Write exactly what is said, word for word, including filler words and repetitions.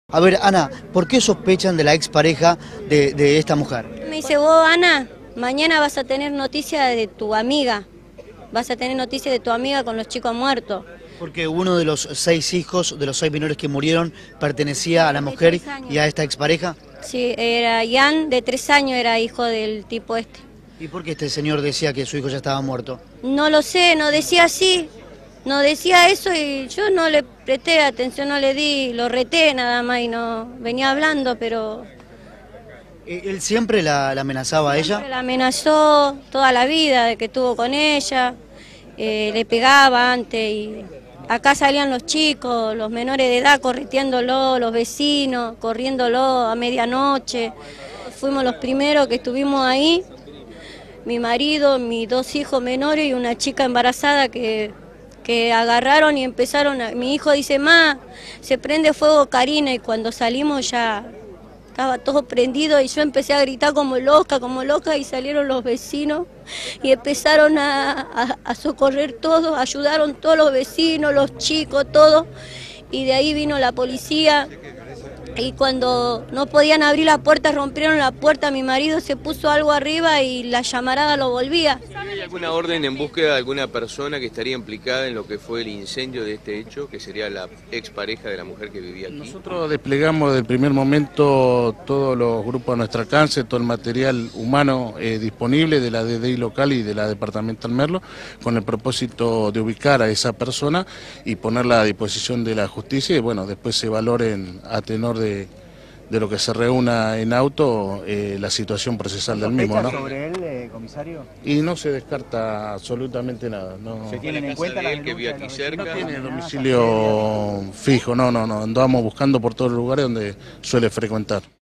A ver, Ana, ¿por qué sospechan de la expareja de, de esta mujer? Me dice, vos, Ana, mañana vas a tener noticia de tu amiga, vas a tener noticia de tu amiga con los chicos muertos. Porque uno de los seis hijos, de los seis menores que murieron, pertenecía a la mujer y a esta expareja. Sí, era Ian, de tres años, era hijo del tipo este. ¿Y por qué este señor decía que su hijo ya estaba muerto? No lo sé, no decía así, no decía eso y yo no le presté atención, no le di, lo reté nada más y no venía hablando, pero... ¿Él siempre la, la amenazaba a ella? Siempre la amenazó toda la vida de que estuvo con ella, eh, le pegaba antes y acá salían los chicos, los menores de edad correteándolo, los vecinos corriéndolo a medianoche. Fuimos los primeros que estuvimos ahí, mi marido, mis dos hijos menores y una chica embarazada que, que agarraron y empezaron, a, mi hijo dice, ma, se prende fuego Karina, y cuando salimos ya... Estaba todo prendido y yo empecé a gritar como loca, como loca, y salieron los vecinos y empezaron a, a, a socorrer todos, ayudaron todos los vecinos, los chicos, todos, y de ahí vino la policía. Y cuando no podían abrir la puerta, rompieron la puerta, mi marido se puso algo arriba y la llamarada lo volvía. ¿Hay alguna orden en búsqueda de alguna persona que estaría implicada en lo que fue el incendio de este hecho, que sería la expareja de la mujer que vivía aquí? Nosotros desplegamos desde el primer momento todos los grupos a nuestro alcance, todo el material humano eh, disponible de la D D I local y de la departamental Merlo, con el propósito de ubicar a esa persona y ponerla a disposición de la justicia y bueno, después se valoren a tenor de De, de lo que se reúna en auto, eh, la situación procesal del mismo, ¿no? ¿Sobre él, eh, comisario? Y no se descarta absolutamente nada. No. ¿Se tienen en cuenta de él que vive aquí cerca? No tiene domicilio fijo, no, no, no. Andamos buscando por todos los lugares donde suele frecuentar.